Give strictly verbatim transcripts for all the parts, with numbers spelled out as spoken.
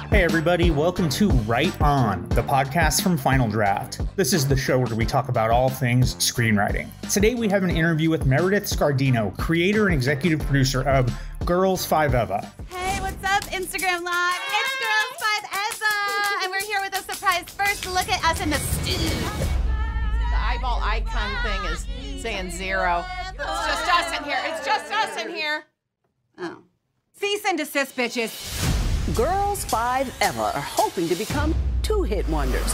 Hey everybody, welcome to Right On, the podcast from Final Draft. This is the show where we talk about all things screenwriting. Today we have an interview with Meredith Scardino, creator and executive producer of Girls five Eva. Hey, what's up, Instagram Live? It's Girls five Eva, and we're here with a surprise first look at us in the studio. The eyeball icon thing is saying zero. It's just us in here. It's just us in here. Oh. Cease and desist, bitches. Girls five Eva are hoping to become two-hit wonders.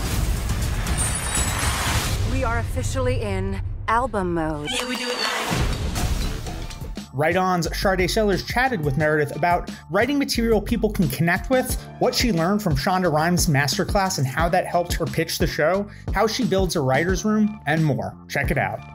We are officially in album mode. Yeah, we do it live. Right On's Sade Sellers chatted with Meredith about writing material people can connect with, what she learned from Shonda Rhimes' masterclass and how that helped her pitch the show, how she builds a writer's room, and more. Check it out.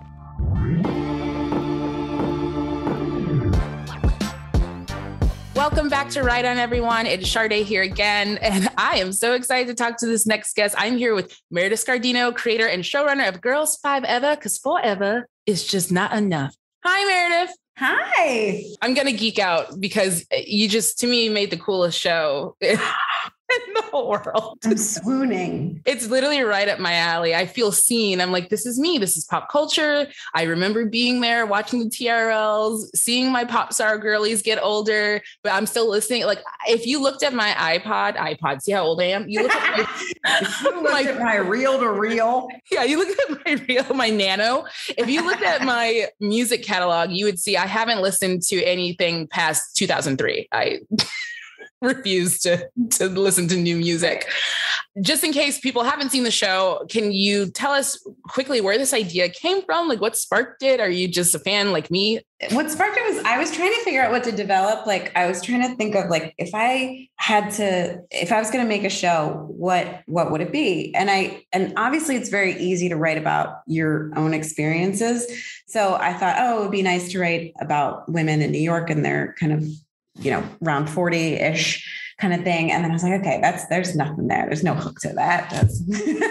Welcome back to Right On, everyone. It's Sade here again, and I am so excited to talk to this next guest. I'm here with Meredith Scardino, creator and showrunner of Girls five Eva, because forever is just not enough. Hi, Meredith. Hi. I'm going to geek out because you just, to me, made the coolest show in the whole world. I'm swooning. It's literally right up my alley. I feel seen. I'm like, this is me. This is pop culture. I remember being there, watching the T R Ls, seeing my pop star girlies get older, but I'm still listening. Like, if you looked at my iPod, iPod, see how old I am? You look at my, you looked at my reel to reel. Yeah, you look at my reel, my Nano. If you looked at my music catalog, you would see I haven't listened to anything past two thousand three. I refuse to, to listen to new music. Just in case people haven't seen the show, can you tell us quickly where this idea came from? Like, what sparked it? Are you just a fan like me? What sparked it was I was trying to figure out what to develop. Like, I was trying to think of, like, if I had to, if I was going to make a show, what, what would it be? And I, and obviously it's very easy to write about your own experiences. So I thought, oh, it would be nice to write about women in New York and their kind of, you know, around forty-ish kind of thing. And then I was like, okay, that's, there's nothing there. There's no hook to that. That's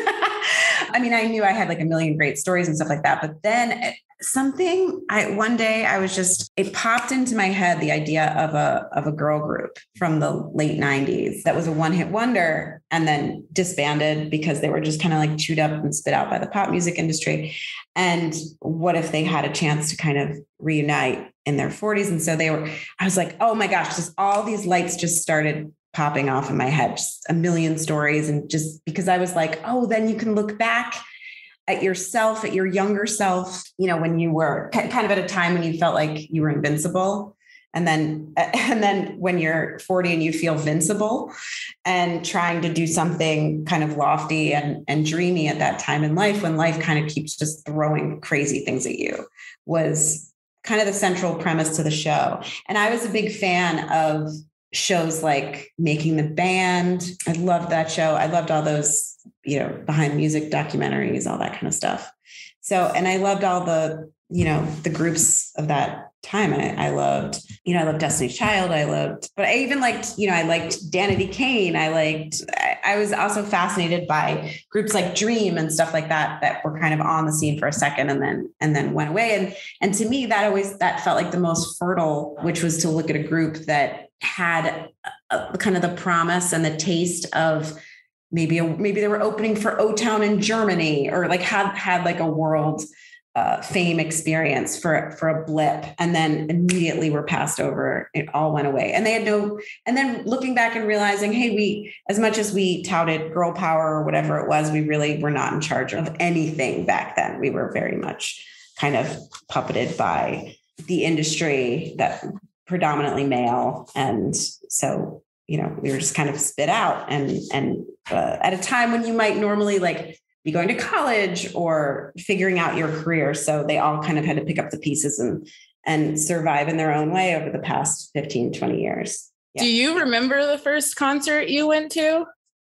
I mean, I knew I had like a million great stories and stuff like that. But then something, I, one day I was just, it popped into my head, the idea of a, of a girl group from the late nineties that was a one hit wonder and then disbanded because they were just kind of like chewed up and spit out by the pop music industry. And what if they had a chance to kind of reunite in their forties? And so they were, I was like, oh my gosh, just all these lights just started popping off in my head, just a million stories. And just because I was like, oh, then you can look back at yourself, at your younger self, you know, when you were kind of at a time when you felt like you were invincible. And then, and then when you're forty and you feel vincible and trying to do something kind of lofty and, and dreamy at that time in life, when life kind of keeps just throwing crazy things at you, was kind of the central premise to the show. And I was a big fan of shows like Making the Band. I loved that show. I loved all those, you know, behind music documentaries, all that kind of stuff. So, and I loved all the, you know, the groups of that time. I, I loved, you know, I loved Destiny's Child. I loved, but I even liked, you know, I liked Danity Kane. I liked, I, I was also fascinated by groups like Dream and stuff like that, that were kind of on the scene for a second and then, and then went away. And, and to me, that always, that felt like the most fertile, which was to look at a group that had a, kind of the promise and the taste of maybe, a, maybe they were opening for O-Town in Germany or like had, had like a world uh, fame experience for, for a blip. And then immediately were passed over. It all went away. And they had no, and then looking back and realizing, hey, we, as much as we touted girl power or whatever it was, we really were not in charge of anything back then. We were very much kind of puppeted by the industry that predominantly male. And so, you know, we were just kind of spit out and, and uh, at a time when you might normally like be going to college or figuring out your career. So they all kind of had to pick up the pieces and, and survive in their own way over the past fifteen, twenty years. Yeah. Do you remember the first concert you went to?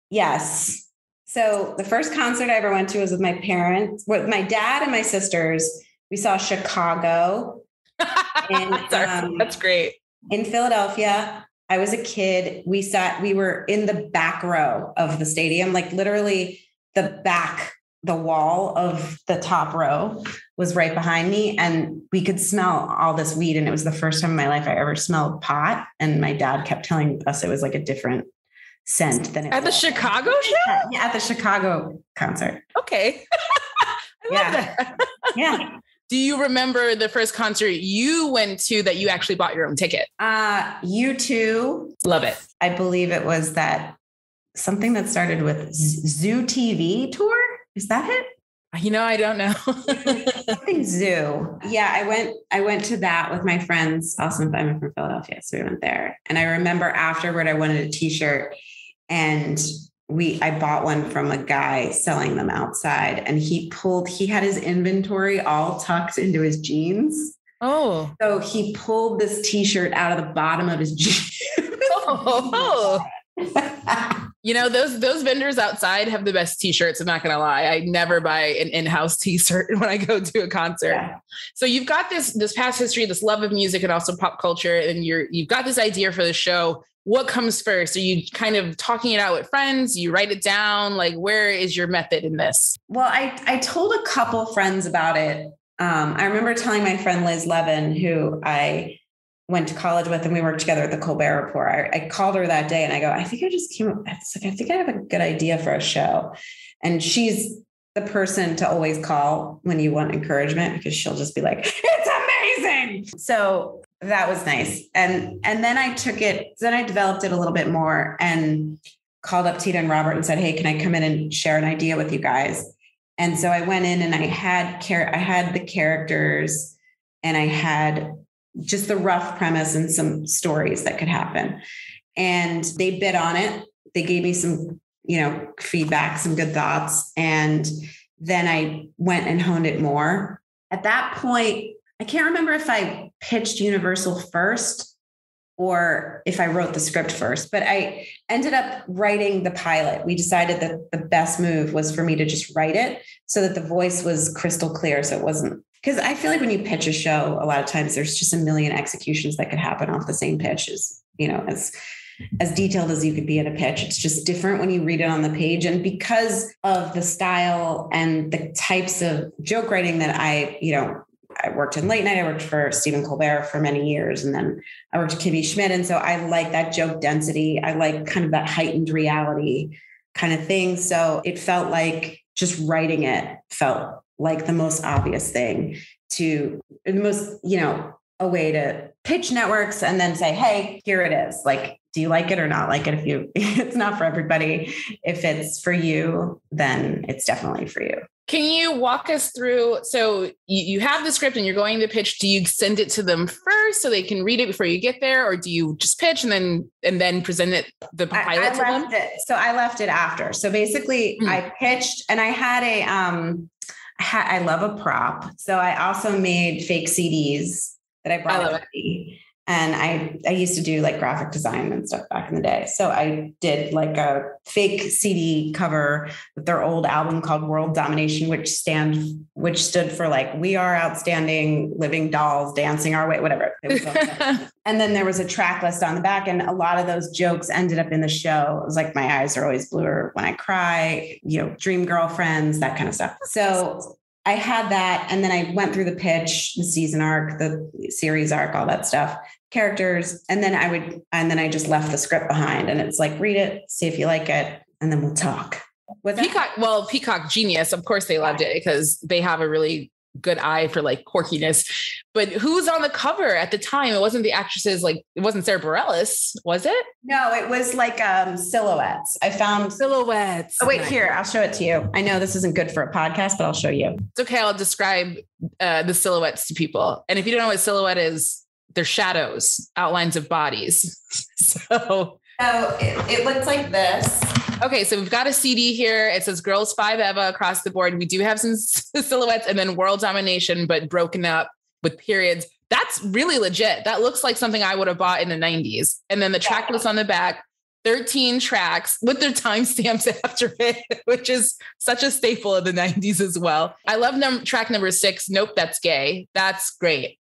Yes. So the first concert I ever went to was with my parents, with my dad and my sisters. We saw Chicago. And, um, that's great. In Philadelphia, I was a kid. We sat, we were in the back row of the stadium, like literally the back, the wall of the top row was right behind me. And we could smell all this weed. And it was the first time in my life I ever smelled pot. And my dad kept telling us it was like a different scent than it at the was. Chicago show. Yeah, at the Chicago concert. Okay. I love Yeah. that. Yeah. Do you remember the first concert you went to that you actually bought your own ticket? Uh, U two. Love it. I believe it was that something that started with Z- Zoo T V tour. Is that it? You know, I don't know. Something Zoo. Yeah, I went. I went to that with my friends. Also, I'm from Philadelphia, so we went there. And I remember afterward, I wanted a T-shirt, and we. I bought one from a guy selling them outside, and he pulled. He had his inventory all tucked into his jeans. Oh, so he pulled this T-shirt out of the bottom of his jeans. oh. You know, those those vendors outside have the best T-shirts. I'm not going to lie. I never buy an in-house T-shirt when I go to a concert. Yeah. So you've got this this past history, this love of music and also pop culture, and you're you've got this idea for the show. What comes first? Are you kind of talking it out with friends? You write it down? Like, where is your method in this? Well, I I told a couple friends about it. Um, I remember telling my friend Liz Levin, who I went to college with, and we worked together at the Colbert Report. I, I called her that day and I go, I think I just came up, it's like, I think I have a good idea for a show. And she's the person to always call when you want encouragement, because she'll just be like, it's amazing. So that was nice. And, and then I took it, then I developed it a little bit more and called up Tita and Robert and said, hey, can I come in and share an idea with you guys? And so I went in and I had care, I had the characters and I had just the rough premise and some stories that could happen. And they bid on it. They gave me some, you know, feedback, some good thoughts. And then I went and honed it more. At that point, I can't remember if I pitched Universal first or if I wrote the script first, but I ended up writing the pilot. We decided that the best move was for me to just write it so that the voice was crystal clear. So it wasn't, because I feel like when you pitch a show, a lot of times there's just a million executions that could happen off the same pitch, as, you know, as, as detailed as you could be in a pitch. It's just different when you read it on the page. And because of the style and the types of joke writing that I, you know, I worked in late night. I worked for Stephen Colbert for many years. And then I worked with Kimmy Schmidt. And so I like that joke density. I like kind of that heightened reality kind of thing. So it felt like just writing it felt like the most obvious thing to the most, you know, a way to pitch networks and then say, hey, here it is. Like, do you like it or not like it? If you, it's not for everybody. If it's for you, then it's definitely for you. Can you walk us through? So you, you have the script and you're going to pitch. Do you send it to them first so they can read it before you get there? Or do you just pitch and then, and then present it, the pilot I, I to left them? It. So I left it after. So basically mm. I pitched and I had a, um, I, ha- I love a prop. So I also made fake C Ds that I brought. I love it. And I, I used to do like graphic design and stuff back in the day. So I did like a fake C D cover with their old album called World Domination, which stand, which stood for like, we are outstanding living dolls dancing our way, whatever. It was and then there was a track list on the back. And a lot of those jokes ended up in the show. It was like, my eyes are always bluer when I cry, you know, dream girlfriends, that kind of stuff. So I had that. And then I went through the pitch, the season arc, the series arc, all that stuff, characters. And then I would, and then I just left the script behind and it's like, read it, see if you like it, and then we'll talk. Was Peacock, that- well, Peacock genius. Of course they loved it because they have a really good eye for like quirkiness, but who's on the cover at the time? It wasn't the actresses, like it wasn't Sara Bareilles, was it? No, it was like um, silhouettes. I found silhouettes. Oh, wait, nice. Here, I'll show it to you. I know this isn't good for a podcast, but I'll show you. It's okay. I'll describe uh, the silhouettes to people. And if you don't know what silhouette is, they're shadows, outlines of bodies. so So it, it looks like this. Okay, so we've got a C D here. It says Girls five Eva across the board. We do have some silhouettes and then World Domination, but broken up with periods. That's really legit. That looks like something I would have bought in the nineties. And then the track list on the back, thirteen tracks with their timestamps after it, which is such a staple of the nineties as well. I love num- track number six. Nope, that's gay. That's great.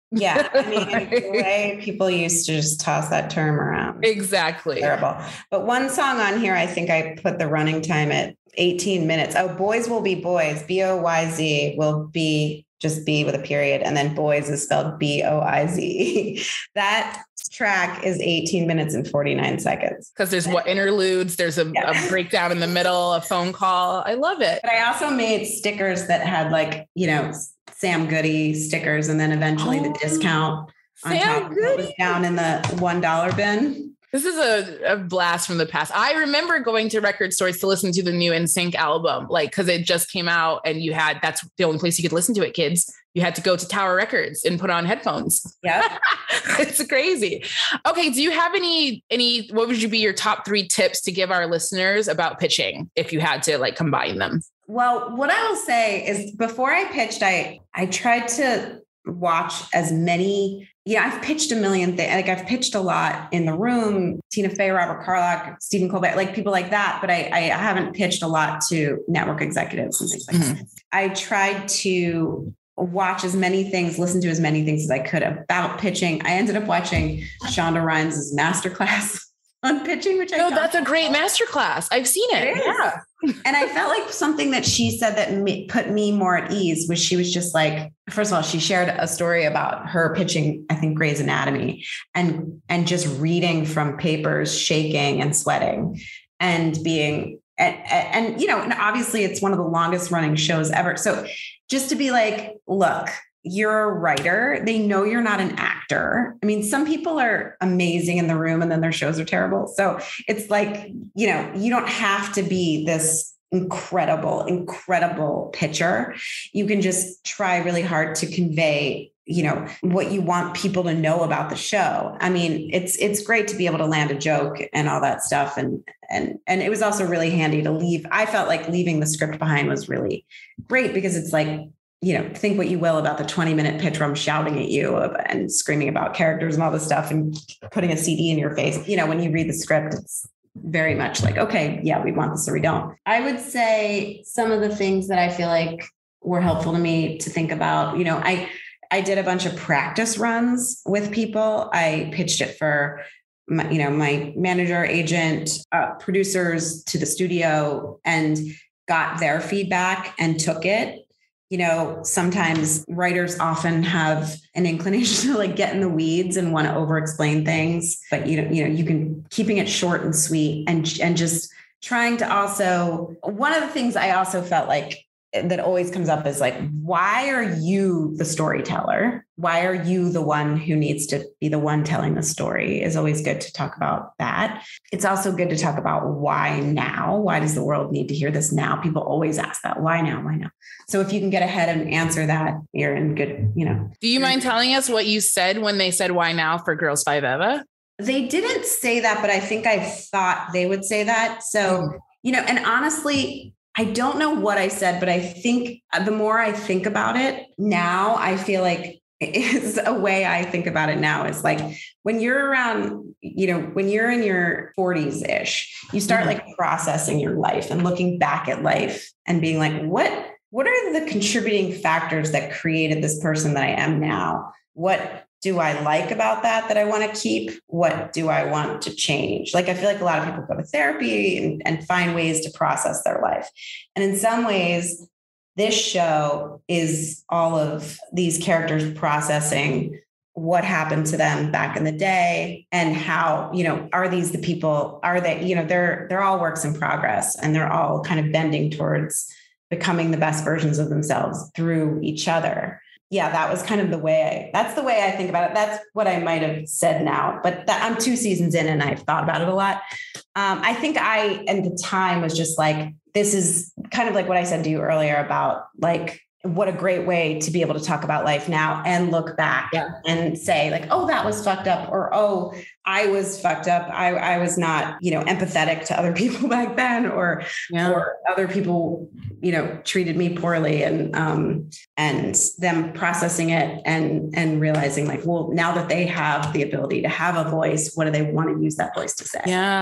Yeah. I mean, the way people used to just toss that term around. Exactly. Terrible. But one song on here, I think I put the running time at eighteen minutes. Oh, Boys Will Be Boys. B O Y Z will be just B with a period. And then boys is spelled B O I Z. That track is eighteen minutes and forty-nine seconds. Because there's what interludes, there's a, yeah. a breakdown in the middle, a phone call. I love it. But I also made stickers that had like, you know, Sam Goody stickers, and then eventually oh, the discount on Sam top Goody. was down in the one dollar bin. This is a, a blast from the past. I remember going to record stores to listen to the new N Sync album, like, because it just came out and you had, that's the only place you could listen to it, kids. You had to go to Tower Records and put on headphones. Yeah. It's crazy. Okay. Do you have any, any, what would you be your top three tips to give our listeners about pitching if you had to like combine them? Well, what I will say is before I pitched, I, I tried to watch as many, yeah, I've pitched a million things. Like I've pitched a lot in the room, Tina Fey, Robert Carlock, Stephen Colbert, like people like that. But I, I haven't pitched a lot to network executives and things like mm-hmm. that. I tried to watch as many things, listen to as many things as I could about pitching. I ended up watching Shonda Rhimes' masterclass on pitching, which I No, that's a great masterclass. I've seen it. it yeah. And I felt like something that she said that me, put me more at ease was she was just like, first of all, she shared a story about her pitching, I think, Grey's Anatomy, and, and just reading from papers, shaking and sweating and being, and, and, you know, and obviously it's one of the longest running shows ever. So just to be like, look, you're a writer. They know you're not an actor. I mean, some people are amazing in the room and then their shows are terrible. So it's like, you know, you don't have to be this incredible, incredible pitcher. You can just try really hard to convey, you know, what you want people to know about the show. I mean, it's, it's great to be able to land a joke and all that stuff. And, and, and it was also really handy to leave. I felt like leaving the script behind was really great because it's like, you know, think what you will about the twenty minute pitch where I'm shouting at you and screaming about characters and all this stuff and putting a C D in your face. You know, when you read the script, it's very much like, okay, yeah, we want this or we don't. I would say some of the things that I feel like were helpful to me to think about, you know, I, I did a bunch of practice runs with people. I pitched it for my, you know, my manager, agent, uh, producers to the studio and got their feedback and took it. You know, sometimes writers often have an inclination to like get in the weeds and want to over explain things, but you know, you know, you can keeping it short and sweet and, and just trying to also, one of the things I also felt like that always comes up is like, why are you the storyteller? Why are you the one who needs to be the one telling the story is always good to talk about that. It's also good to talk about why now? Why does the world need to hear this now? People always ask that. Why now? Why now? So if you can get ahead and answer that, you're in good, you know. Do you mind telling us what you said when they said why now for Girls five Eva? They didn't say that, but I think I thought they would say that. So, you know, and honestly, I don't know what I said, but I think the more I think about it now, I feel like it's a way I think about it now is like when you're around, you know, when you're in your forties ish, you start mm-hmm. like processing your life and looking back at life and being like, what, what are the contributing factors that created this person that I am now? What do I like about that, that I want to keep? What do I want to change? Like, I feel like a lot of people go to therapy and, and find ways to process their life. And in some ways, this show is all of these characters processing what happened to them back in the day and how, you know, are these the people, are they, you know, they're, they're all works in progress and they're all kind of bending towards becoming the best versions of themselves through each other. Yeah, that was kind of the way I, that's the way I think about it. That's what I might have said now, but that, I'm two seasons in and I've thought about it a lot. Um, I think I, at the time was just like, this is kind of like what I said to you earlier about like, what a great way to be able to talk about life now and look back yeah. and say like, oh, that was fucked up. Or, oh, I was fucked up. I, I was not, you know, empathetic to other people back then, or, yeah. or other people, you know, treated me poorly and, um, and them processing it and, and realizing like, well, now that they have the ability to have a voice, what do they want to use that voice to say? Yeah.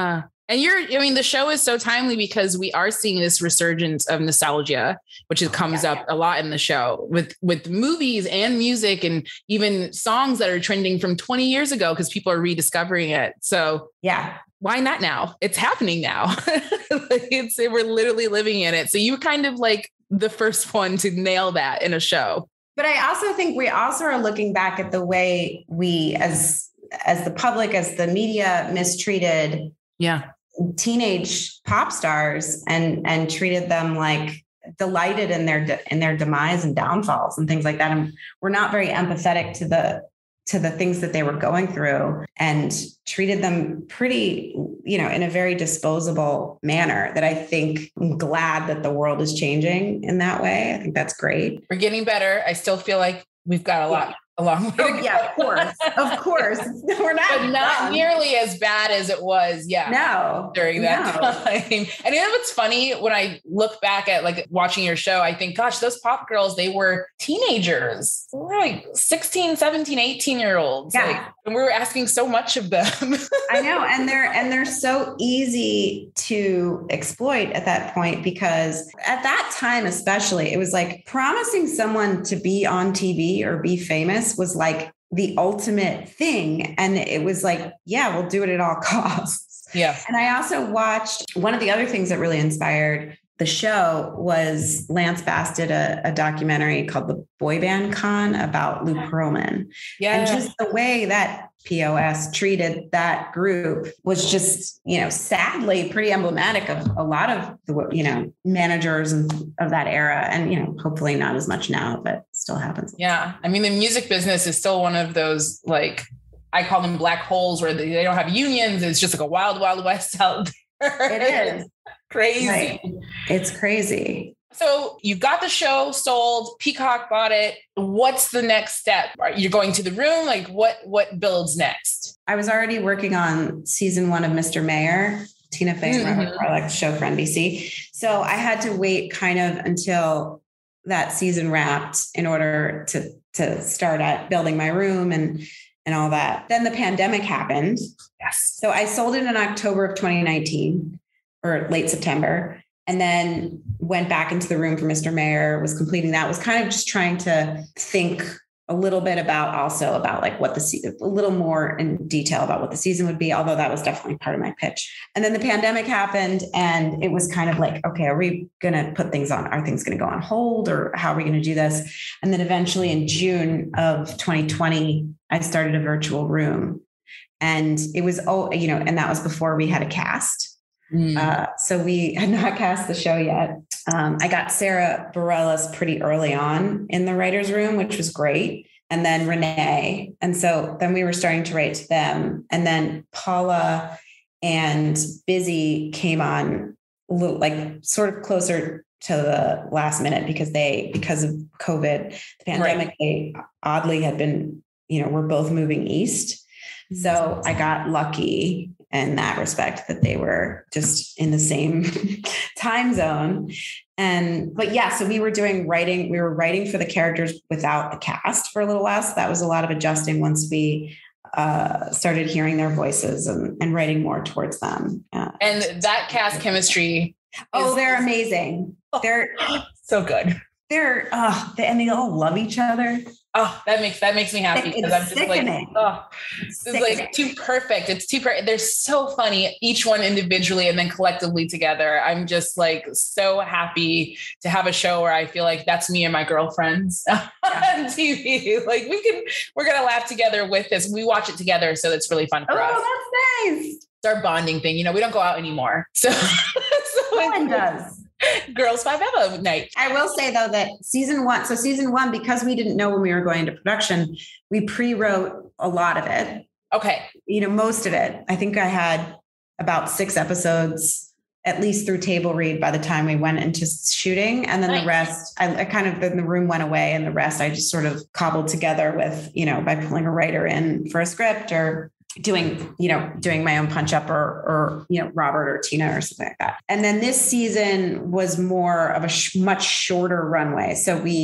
And you're, I mean, the show is so timely because we are seeing this resurgence of nostalgia, which is, comes yeah, up yeah. a lot in the show with, with movies and music and even songs that are trending from twenty years ago because people are rediscovering it. So yeah, why not now? It's happening now. Like it's, we're literally living in it. So you were kind of like the first one to nail that in a show. But I also think we also are looking back at the way we, as, as the public, as the media mistreated yeah. teenage pop stars and, and treated them like delighted in their, in their demise and downfalls and things like that. And we're not very empathetic to the, to the things that they were going through and treated them pretty, you know, in a very disposable manner that I think I'm glad that the world is changing in that way. I think that's great. We're getting better. I still feel like we've got a lot. Yeah. A long way to oh, go. Yeah, of course. Of course. We're not, but not done. Nearly as bad as it was. Yeah. No. During that no. time. And you know what's funny when I look back at like watching your show, I think, gosh, those pop girls, they were teenagers. They were like sixteen, seventeen, eighteen year olds. Yeah. Like, and we were asking so much of them. I know. And they're, and they're so easy to exploit at that point, because at that time, especially, it was like promising someone to be on T V or be famous was like the ultimate thing. And it was like, yeah, we'll do it at all costs. Yeah. And I also watched, one of the other things that really inspired the show was Lance Bass did a, a documentary called The Boy Band Con about Lou Pearlman. Yeah. And just the way that P O S treated that group was just, you know, sadly pretty emblematic of a lot of the, you know, managers and of that era. And, you know, hopefully not as much now, but still happens. Yeah. I mean, the music business is still one of those, like, I call them black holes where they don't have unions. It's just like a wild, wild west out there. It is. Crazy. Right. It's crazy. So you got the show sold, Peacock bought it. What's the next step? Are you going to the room? Like what, what builds next? I was already working on season one of Mister Mayor, Tina Fey and Robert Carlock's show for N B C. So I had to wait kind of until that season wrapped in order to, to start at building my room and, and all that. Then the pandemic happened. Yes. So I sold it in October of twenty nineteen or late September. And then went back into the room for Mister Mayor, was completing that, was kind of just trying to think a little bit about also about like what the season, a little more in detail about what the season would be, although that was definitely part of my pitch. And then the pandemic happened and it was kind of like, okay, are we going to put things on? Are things going to go on hold or how are we going to do this? And then eventually in June of twenty twenty, I started a virtual room and it was, oh, you know, and that was before we had a cast. Mm. Uh, so we had not cast the show yet. Um, I got Sara Bareilles pretty early on in the writer's room, which was great. And then Renee. And so then we were starting to write to them. And then Paula and Busy came on a little, like sort of closer to the last minute because they, because of COVID, the pandemic, right. They oddly had been, you know, we're both moving east. So I got lucky in that respect that they were just in the same time zone. And, but yeah, so we were doing writing, we were writing for the characters without the cast for a little while. So that was a lot of adjusting once we uh, started hearing their voices and, and writing more towards them. Uh, and that cast chemistry. Oh, is, they're amazing. They're so good. They're, uh, they, and they all love each other. Oh, that makes, that makes me happy because I'm just sickening. like, oh, it's like too perfect. It's too perfect. They're so funny, each one individually and then collectively together. I'm just like so happy to have a show where I feel like that's me and my girlfriends yeah. on T V. Like we can, we're going to laugh together with this. We watch it together. So it's really fun for oh, us. Oh, that's nice. It's our bonding thing. You know, we don't go out anymore. So, so no one does. Girls five Eva night. I will say though that season one, so season one, because we didn't know when we were going into production, we pre-wrote a lot of it. Okay. You know, most of it. I think I had about six episodes, at least through table read by the time we went into shooting. And then nice. The rest, I, I kind of, then the room went away and the rest I just sort of cobbled together with, you know, by pulling a writer in for a script or doing, you know, doing my own punch up or, or, you know, Robert or Tina or something like that. And then this season was more of a sh- much shorter runway. So we,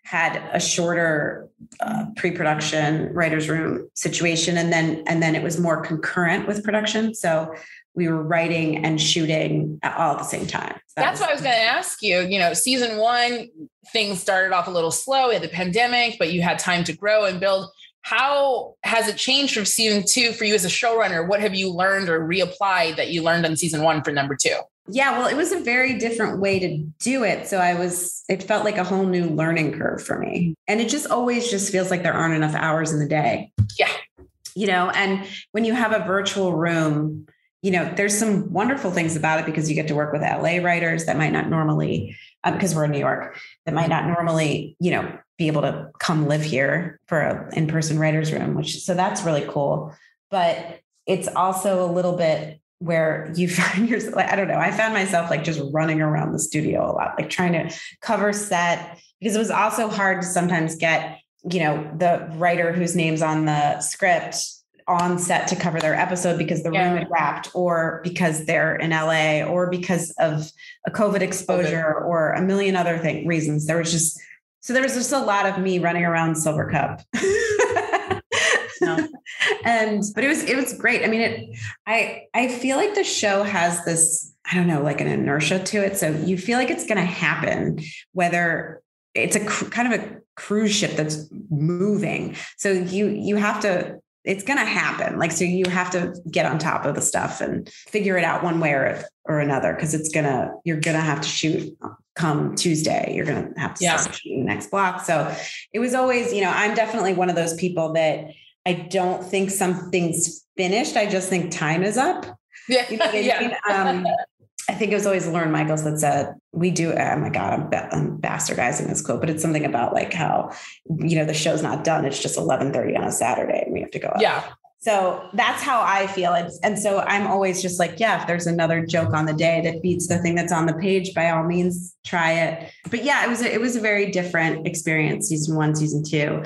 had a shorter uh, pre-production writer's room situation. And then, and then it was more concurrent with production. So we were writing and shooting all at the same time. So that That's was- what I was going to ask you. You know, season one, things started off a little slow. We had the pandemic, but you had time to grow and build. How has it changed from season two for you as a showrunner? What have you learned or reapplied that you learned on season one for number two? Yeah, well, it was a very different way to do it. So I was, it felt like a whole new learning curve for me. And it just always just feels like there aren't enough hours in the day. Yeah. You know, and when you have a virtual room, you know, there's some wonderful things about it because you get to work with L A writers that might not normally, uh, because we're in New York, that might not normally, you know, be able to come live here for an in-person writer's room, which, so that's really cool. But it's also a little bit where you find yourself, like, I don't know, I found myself like just running around the studio a lot, like trying to cover set, because it was also hard to sometimes get, you know, the writer whose name's on the script on set to cover their episode because the Yeah. room had wrapped, or because they're in L A, or because of a COVID exposure, COVID. Or a million other thing, reasons. There was just, so there was just a lot of me running around Silver Cup. No. And, but it was, it was great. I mean, it, I, I feel like the show has this, I don't know, like an inertia to it. So you feel like it's going to happen, whether it's a cr- kind of a cruise ship that's moving. So you, you have to, it's going to happen. Like, so you have to get on top of the stuff and figure it out one way or, or another. Cause it's going to, you're going to have to shoot come Tuesday. You're going to have to yeah. start shooting the next block. So it was always, you know, I'm definitely one of those people that I don't think something's finished. I just think time is up. Yeah. You know what I yeah. mean? Um, I think it was always Lauren Michaels that said, we do, oh my God, I'm, ba- I'm bastardizing this quote, but it's something about like how, you know, the show's not done. It's just eleven thirty on a Saturday and we have to go up. Yeah. So that's how I feel. It's, and so I'm always just like, yeah, if there's another joke on the day that beats the thing that's on the page, by all means, try it. But yeah, it was, a, it was a very different experience, season one, season two,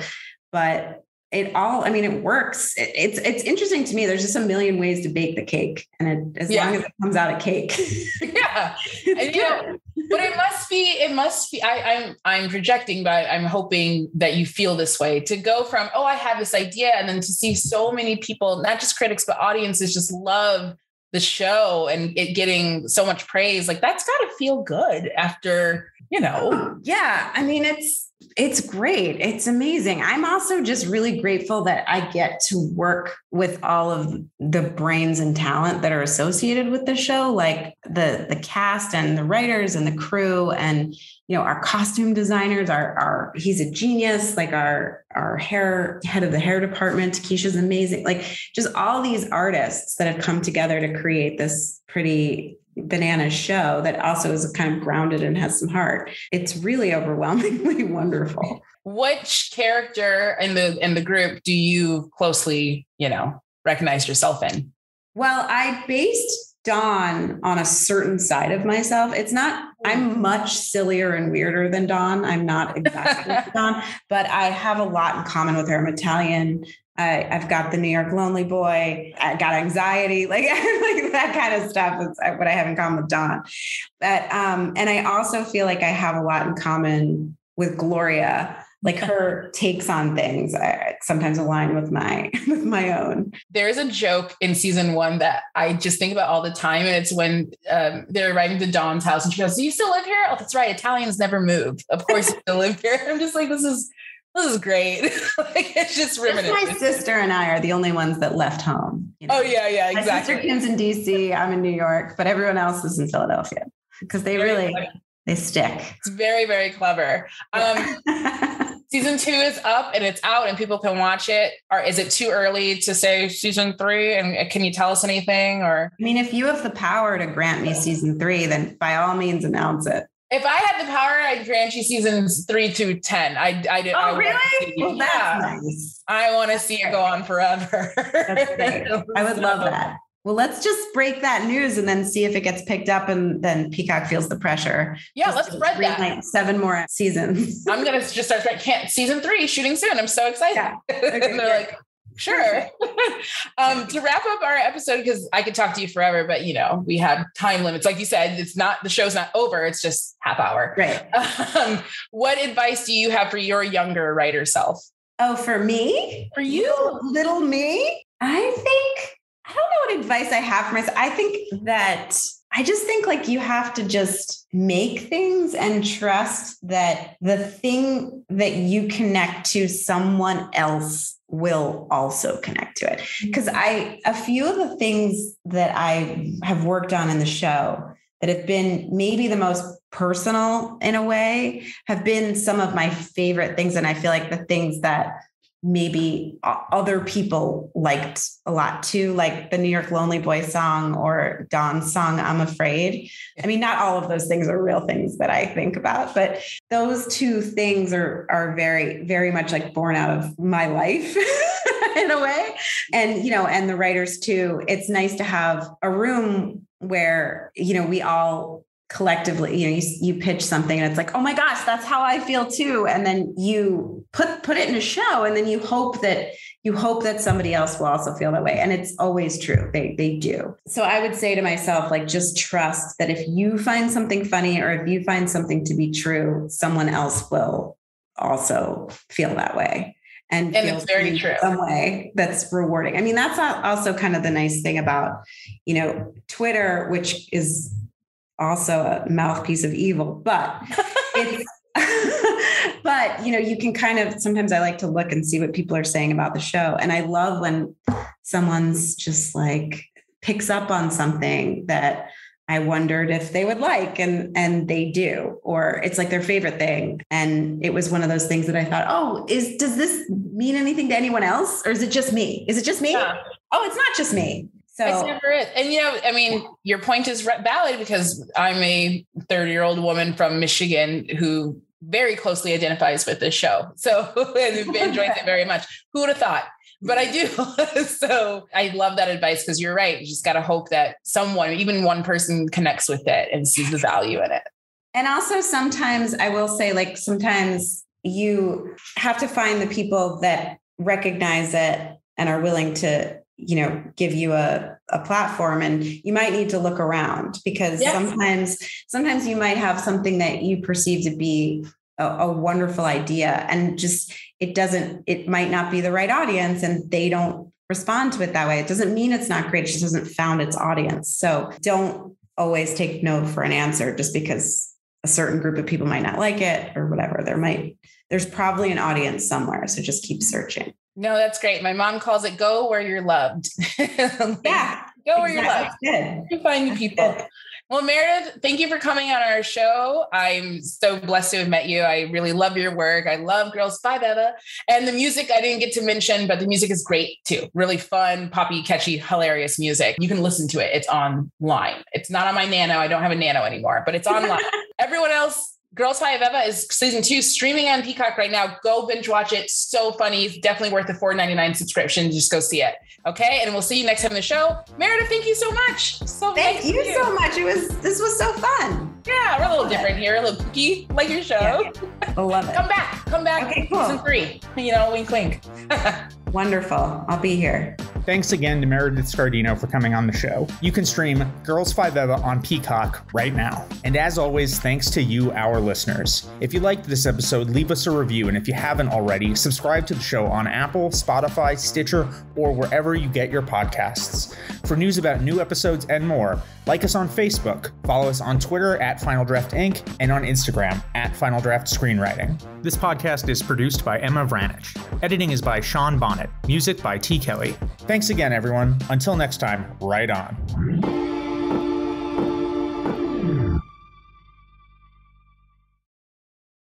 but it all, I mean, it works. It, it's, it's interesting to me. There's just a million ways to bake the cake. And it, as yeah. long as it comes out a cake. yeah. And, you know, but it must be, it must be, I, I'm, I'm projecting, but I'm hoping that you feel this way, to go from, oh, I have this idea. And then to see so many people, not just critics, but audiences just love the show and it getting so much praise. Like that's got to feel good after, you know. Yeah. I mean, it's, it's great. It's amazing. I'm also just really grateful that I get to work with all of the brains and talent that are associated with the show, like the, the cast and the writers and the crew and, you know, our costume designers are, are, he's a genius, like our, our hair head of the hair department, Keisha's amazing. Like just all these artists that have come together to create this pretty bananas show that also is kind of grounded and has some heart. It's really overwhelmingly wonderful. Which character in the in the group do you closely, you know, recognize yourself in? Well, I based Dawn on a certain side of myself. It's not, I'm much sillier and weirder than Dawn. I'm not exactly like Dawn, but I have a lot in common with her. I'm Italian. I, I've got the New York lonely boy. I got anxiety, like, like that kind of stuff. Is what I have in common with Dawn. But, um, and I also feel like I have a lot in common with Gloria. Like her takes on things I sometimes align with my, with my own. There's a joke in season one that I just think about all the time. And it's when um, they're arriving to Dawn's house and she goes, do you still live here? Oh, that's right. Italians never move. Of course you still live here. I'm just like, this is, this is great. Like, it's just reminiscent. My sister and I are the only ones that left home. You know? Oh yeah, yeah, exactly. My sister Kim's in D C, I'm in New York, but everyone else is in Philadelphia because they very really, clever. They stick. It's very, very clever. Um, season two is up and it's out and people can watch it. Or is it too early to say season three? And can you tell us anything? Or I mean, if you have the power to grant me season three, then by all means announce it. If I had the power, I'd grant you seasons three to ten. I, I did. Oh, I really? Well, that's yeah. nice. I want to see it go on forever. That's great. I would love that. Well, let's just break that news and then see if it gets picked up and then Peacock feels the pressure. Yeah, just let's spread that. Like seven more seasons. I'm going to just start, can't season three shooting soon. I'm so excited. Yeah. Okay, and they're like, Sure. um, to wrap up our episode, because I could talk to you forever, but you know, we have time limits. Like you said, it's not, the show's not over. It's just half hour. Right. Um, what advice do you have for your younger writer self? Oh, for me? For you? Little, little me? I think, I don't know what advice I have for myself. I think that I just think like you have to just make things and trust that the thing that you connect to, someone else will also connect to it. Because I, a few of the things that I have worked on in the show that have been maybe the most personal in a way have been some of my favorite things. And I feel like the things that maybe other people liked a lot too, like the New York Lonely Boy song or Dawn's song, I'm Afraid. I mean, not all of those things are real things that I think about, but those two things are, are very, very much like born out of my life in a way. And, you know, and the writers too, it's nice to have a room where, you know, we all collectively, you know, you, you pitch something and it's like, oh my gosh, that's how I feel too. And then you put, put it in a show and then you hope that you hope that somebody else will also feel that way. And it's always true. They, they do. So I would say to myself, like, just trust that if you find something funny or if you find something to be true, someone else will also feel that way. And, and it's very true. Some way that's rewarding. I mean, that's also kind of the nice thing about, you know, Twitter, which is also a mouthpiece of evil, but it's, but you know, you can kind of, sometimes I like to look and see what people are saying about the show. And I love when someone's just like picks up on something that I wondered if they would like, and, and they do, or it's like their favorite thing. And it was one of those things that I thought, oh, is, does this mean anything to anyone else? Or is it just me? Is it just me? Yeah. Oh, it's not just me. So it's never is. And, you know, I mean, your point is valid because I'm a thirty year old woman from Michigan who very closely identifies with this show. So, and enjoys it very much. Who would have thought? But I do. So I love that advice because you're right. You just got to hope that someone, even one person, connects with it and sees the value in it. And also sometimes I will say, like, sometimes you have to find the people that recognize it and are willing to, you know, give you a, a platform, and you might need to look around because yes. sometimes, sometimes you might have something that you perceive to be a, a wonderful idea and just, it doesn't, it might not be the right audience and they don't respond to it that way. It doesn't mean it's not great. It just hasn't found its audience. So don't always take no for an answer just because a certain group of people might not like it or whatever. There might, there's probably an audience somewhere. So just keep searching. No, that's great. My mom calls it go where you're loved. Like, yeah. Go where exactly. you're loved. You find people. Well, Meredith, thank you for coming on our show. I'm so blessed to have met you. I really love your work. I love Girls five Eva. And the music I didn't get to mention, but the music is great too. Really fun, poppy, catchy, hilarious music. You can listen to it. It's online. It's not on my Nano. I don't have a Nano anymore, but it's online. Everyone else, Girls five Eva is season two streaming on Peacock right now. Go binge watch it. So funny. It's definitely worth the four ninety-nine subscription. Just go see it. Okay. And we'll see you next time in the show. Meredith, thank you so much. So thank nice you, you so much. It was, this was so fun. Yeah. We're a little different here. A little kooky, like your show. Yeah, yeah. I love it. Come back. Come back. Okay, cool. Season three. You know, wink, wink. Wonderful. I'll be here. Thanks again to Meredith Scardino for coming on the show. You can stream Girls five Eva on Peacock right now. And as always, thanks to you, our listeners. If you liked this episode, leave us a review. And if you haven't already, subscribe to the show on Apple, Spotify, Stitcher, or wherever you get your podcasts. For news about new episodes and more, like us on Facebook, follow us on Twitter at Final Draft Incorporated, and on Instagram at Final Draft Screenwriting. This podcast is produced by Emma Vranich. Editing is by Sean Bonnet. Music by T. Kelly. Thanks again, everyone. Until next time, right on.